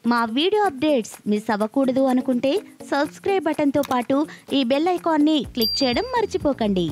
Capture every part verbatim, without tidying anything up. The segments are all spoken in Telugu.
మా వీడియో అప్డేట్స్ మిస్ అవ్వకూడదు అనుకుంటే సబ్స్క్రైబ్ బటన్తో పాటు ఈ బెల్ ఐకాన్ని క్లిక్ చేయడం మర్చిపోకండి.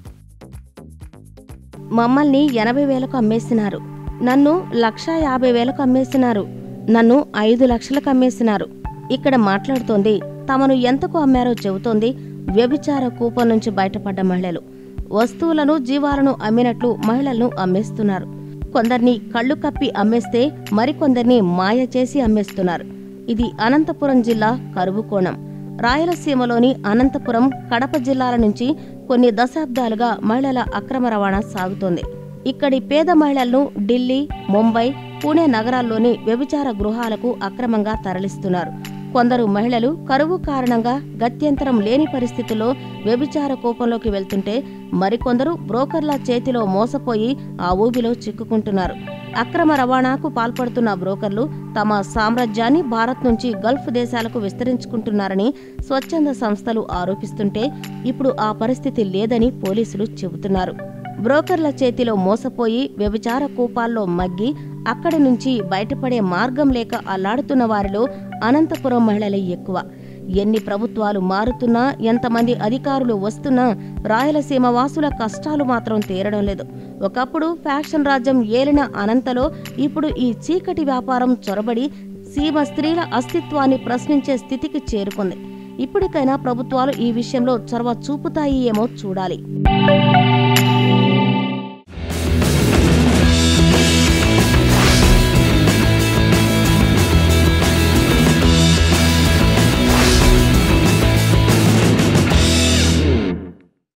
మమ్మల్ని ఎనభై వేలకు అమ్మేసినారు, నన్ను లక్ష యాభై వేలకు అమ్మేసినారు, నన్ను ఐదు లక్షలకు అమ్మేసినారు. ఇక్కడ మాట్లాడుతోంది తమను ఎంతకు అమ్మారో చెబుతోంది వ్యభిచార కూపం నుంచి బయటపడ్డ మహిళలు. వస్తువులను జీవాలను అమ్మినట్లు మహిళలను అమ్మేస్తున్నారు. కొందరిని కళ్ళు కప్పి అమ్మేస్తే మరికొందరిని మాయ చేసి అమ్మేస్తున్నారు. ఇది అనంతపురం జిల్లా కరువుకోణం. రాయలసీమలోని అనంతపురం, కడప జిల్లాల నుంచి కొన్ని దశాబ్దాలుగా మహిళల అక్రమ రవాణా సాగుతోంది. ఇక్కడి పేద మహిళలను ఢిల్లీ, ముంబై, పూణే నగరాల్లోని వ్యభిచార గృహాలకు అక్రమంగా తరలిస్తున్నారు. కొందరు మహిళలు కరువు కారణంగా గత్యంతరం లేని పరిస్థితుల్లో వ్యభిచార కూపంలోకి వెళ్తుంటే మరికొందరు బ్రోకర్ల చేతిలో మోసపోయి ఆ ఊబిలో చిక్కుకుంటున్నారు. అక్రమ రవాణాకు పాల్పడుతున్న బ్రోకర్లు తమ సామ్రాజ్యాన్ని భారత్ నుంచి గల్ఫ్ దేశాలకు విస్తరించుకుంటున్నారని స్వచ్ఛంద సంస్థలు ఆరోపిస్తుంటే ఇప్పుడు ఆ పరిస్థితి లేదని పోలీసులు చెబుతున్నారు. బ్రోకర్ల చేతిలో మోసపోయి వ్యభిచార కూపాల్లో మగ్గి అక్కడి నుంచి బయటపడే మార్గం లేక అల్లాడుతున్న వారిలో అనంతపురం మహిళలే ఎక్కువ. ఎన్ని ప్రభుత్వాలు మారుతున్నా, ఎంతమంది అధికారులు వస్తున్నా రాయలసీమ వాసుల కష్టాలు మాత్రం తీరడం లేదు. ఒకప్పుడు ఫ్యాషన్ రాజ్యం ఏలిన అనంతలో ఇప్పుడు ఈ చీకటి వ్యాపారం చొరబడి సీమ స్త్రీల అస్తిత్వాన్ని ప్రశ్నించే స్థితికి చేరుకుంది. ఇప్పటికైనా ప్రభుత్వాలు ఈ విషయంలో చొరవ చూపుతాయి ఏమో చూడాలి.